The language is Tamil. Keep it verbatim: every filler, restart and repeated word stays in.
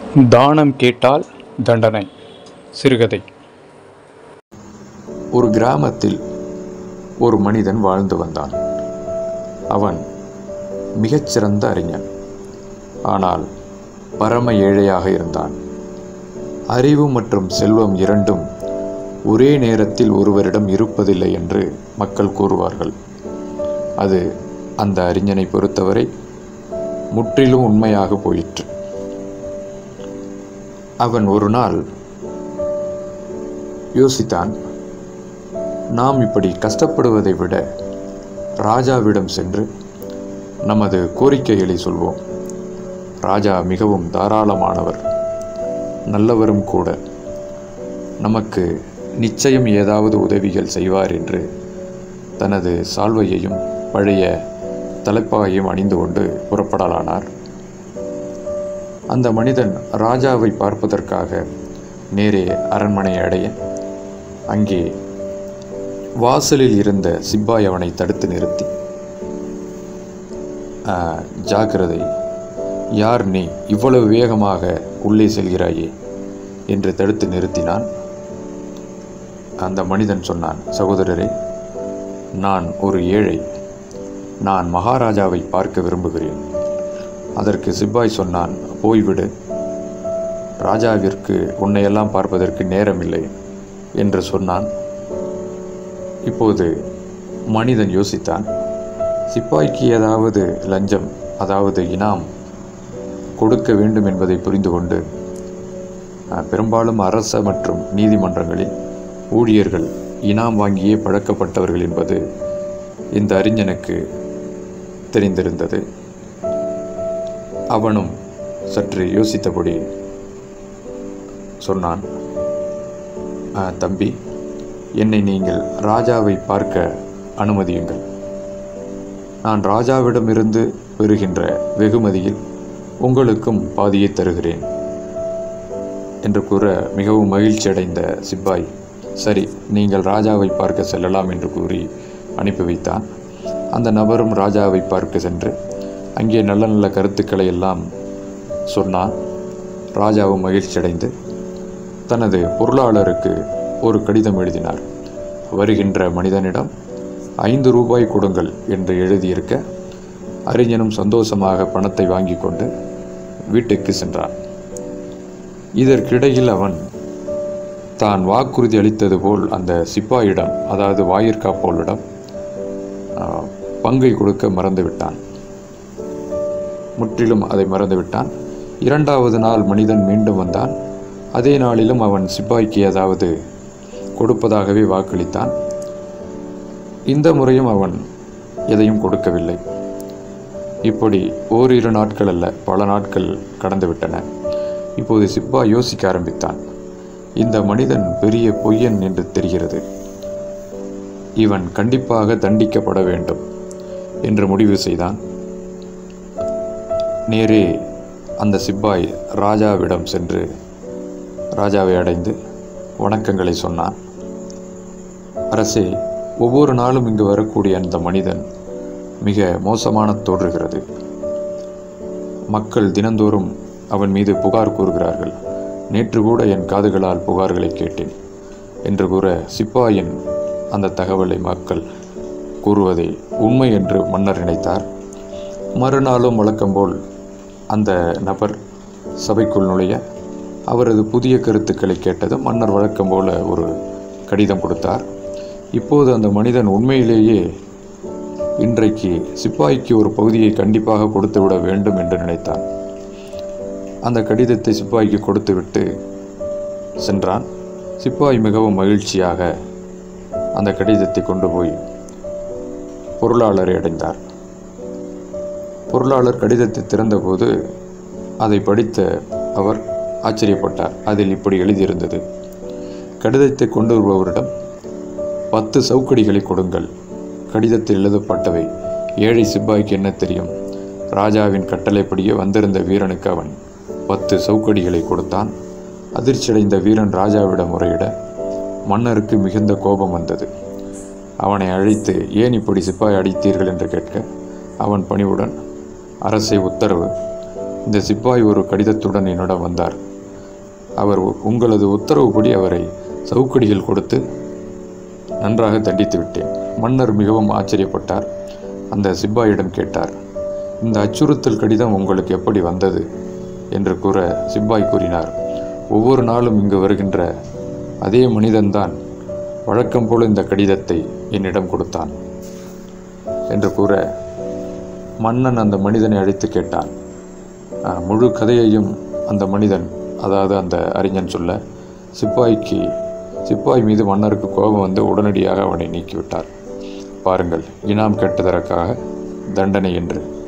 தானம் கேட்டால் தண்டனை. சிறுகதை. ஒரு கிராமத்தில் ஒரு மனிதன் வாழ்ந்து வந்தான். அவன் மிகச்சிறந்த அறிஞன். ஆனால் பரம ஏழையாக இருந்தான். அறிவு மற்றும் செல்வம் இரண்டும் ஒரே நேரத்தில் ஒருவரிடம் இருப்பதில்லை என்று மக்கள் கூறுவார்கள். அது அந்த அறிஞனை பொறுத்தவரை முற்றிலும் உண்மையாக போயிற்று. அவன் ஒரு நாள் யோசித்தான், நாம் இப்படி கஷ்டப்படுவதை விட ராஜாவிடம் சென்று நமது கோரிக்கைகளை சொல்வோம். ராஜா மிகவும் தாராளமானவர், நல்லவரும் கூட. நமக்கு நிச்சயம் ஏதாவது உதவிகள் செய்வார் என்று தனது சால்வையையும் பழைய தலைப்பாகையும் அணிந்து கொண்டு புறப்படலானார். அந்த மனிதன் ராஜாவை பார்ப்பதற்காக நேரே அரண்மனை அடைய, அங்கே வாசலில் இருந்த சிப்பாய் அவனை தடுத்து நிறுத்தி, ஜாக்கிரதை, யார் நீ, இவ்வளவு வேகமாக உள்ளே செல்கிறாயே என்று தடுத்து நிறுத்தினான். அந்த மனிதன் சொன்னான், சகோதரரே, நான் ஒரு ஏழை, நான் மகாராஜாவை பார்க்க விரும்புகிறேன். அதற்கு சிப்பாய் சொன்னான், போய்விடு, ராஜாவிற்கு உன்னையெல்லாம் பார்ப்பதற்கு நேரமில்லை என்று சொன்னான். இப்போது மனிதன் யோசித்தான், சிப்பாய்க்கு ஏதாவது லஞ்சம், அதாவது இனாம் கொடுக்க வேண்டும் என்பதை புரிந்து கொண்டு, பெரும்பாலும் அரச மற்றும் நீதிமன்றங்களில் ஊழியர்கள் இனாம் வாங்கியே பழக்கப்பட்டவர்கள் என்பது இந்த அறிஞனுக்கு தெரிந்திருந்தது. அவனும் சற்று யோசித்தபடி சொன்னான், தம்பி, என்னை நீங்கள் ராஜாவை பார்க்க அனுமதியுங்கள். நான் ராஜாவிடமிருந்து பெறுகின்ற வெகுமதியில் உங்களுக்கும் பாதியை தருகிறேன் என்று கூற மிகவும் மகிழ்ச்சி அடைந்த சிப்பாய், சரி, நீங்கள் ராஜாவை பார்க்க செல்லலாம் என்று கூறி அனுப்பி வைத்தான். அந்த நபரும் ராஜாவை பார்க்க சென்று அங்கே நல்ல நல்ல கருத்துக்களை எல்லாம் சொன்னான். ராஜாவும் மகிழ்ச்சி அடைந்து தனது பொருளாளருக்கு ஒரு கடிதம் எழுதினார். வருகின்ற மனிதனிடம் ஐந்து ரூபாய் கொடுங்கள் என்று எழுதியிருக்க, அறிஞனும் சந்தோஷமாக பணத்தை வாங்கி கொண்டு வீட்டுக்கு சென்றான். இதற்கிடையில் அவன் தான் வாக்குறுதி அளித்தது போல் அந்த சிப்பாயிடம், அதாவது வாயிற்காப்போலிடம் பங்கை கொடுக்க மறந்துவிட்டான். முற்றிலும் அதை மறந்துவிட்டான். இரண்டாவது நாள் மனிதன் மீண்டும் வந்தான். அதே நாளிலும் அவன் சிப்பாய்க்கு ஏதாவது கொடுப்பதாகவே வாக்களித்தான். இந்த முறையும் அவன் எதையும் கொடுக்கவில்லை. இப்படி ஓரிரு நாட்கள் அல்ல, பல நாட்கள் கடந்துவிட்டன. இப்போது சிப்பாய் யோசிக்க ஆரம்பித்தான், இந்த மனிதன் பெரிய பொய்யன் என்று தெரிகிறது, இவன் கண்டிப்பாக தண்டிக்கப்பட வேண்டும் என்று முடிவு செய்தான். நேரே அந்த சிப்பாய் ராஜாவிடம் சென்று ராஜாவை அடைந்து வணக்கங்களை சொன்னான். அரசே, ஒவ்வொரு நாளும் இங்கு வரக்கூடிய அந்த மனிதன் மிக மோசமான தோன்றுகிறது. மக்கள் தினந்தோறும் அவன் மீது புகார் கூறுகிறார்கள். நேற்று கூட என் காதுகளால் புகார்களை கேட்டேன் என்று கூற, சிப்பாயின் அந்த தகவலை மக்கள் கூறுவதை உண்மை என்று மன்னர் நினைத்தார். மறுநாளும் வழக்கம்போல் அந்த நபர் சபைக்குள் நுழைய, அவரது புதிய கருத்துக்களை கேட்டதும் மன்னர் வழக்கம் போல ஒரு கடிதம் கொடுத்தார். இப்போது அந்த மனிதன் உண்மையிலேயே இன்றைக்கு சிப்பாய்க்கு ஒரு பகுதியை கண்டிப்பாக கொடுத்துவிட வேண்டும் என்று நினைத்தான். அந்த கடிதத்தை சிப்பாய்க்கு கொடுத்துவிட்டு சென்றான். சிப்பாய் மிகவும் மகிழ்ச்சியாக அந்த கடிதத்தை கொண்டு போய் பொருளாளரை அடைந்தார். பொருளாளர் கடிதத்தை திறந்தபோது அதை படித்த அவர் ஆச்சரியப்பட்டார். அதில் இப்படி எழுதியிருந்தது, கடிதத்தை கொண்டு வருபவரிடம் பத்து சவுக்கடிகளை கொடுங்கள். கடிதத்தில் எழுதப்பட்டவை, ஏழை சிப்பாய்க்கு என்ன தெரியும், ராஜாவின் கட்டளைப்படியே வந்திருந்த வீரனுக்கு அவன் பத்து சவுக்கடிகளை கொடுத்தான். அதிர்ச்சியடைந்த வீரன் ராஜாவிடம் முறையிட மன்னருக்கு மிகுந்த கோபம் வந்தது. அவனை அழைத்து, ஏன் இப்படி சிப்பாய் அடித்தீர்கள் என்று கேட்க, அவன் பணிவுடன், அரசே, உத்தரவு, இந்த சிப்பாய் ஒரு கடிதத்துடன் என்னிடம் வந்தார். அவர் உங்களது உத்தரவுப்படி அவரை சவுக்கடிகள் கொடுத்து நன்றாக தண்டித்து விட்டேன். மன்னர் மிகவும் ஆச்சரியப்பட்டார். அந்த சிப்பாயிடம் கேட்டார், இந்த அச்சுறுத்தல் கடிதம் உங்களுக்கு எப்படி வந்தது என்று கூற சிப்பாய் கூறினார், ஒவ்வொரு நாளும் இங்கு வருகின்ற அதே மனிதன்தான் வழக்கம் போல இந்த கடிதத்தை என்னிடம் கொடுத்தான் என்று கூற மன்னன் அந்த மனிதனை அழைத்து கேட்டான். முழு கதையையும் அந்த மனிதன், அதாவது அந்த அறிஞன் சொல்ல, சிப்பாய்க்கு சிப்பாய் மீது மன்னருக்கு கோபம் வந்து உடனடியாக அவனை நீக்கிவிட்டார். பாருங்கள், இனாம் கேட்டதற்காக தண்டனை என்று.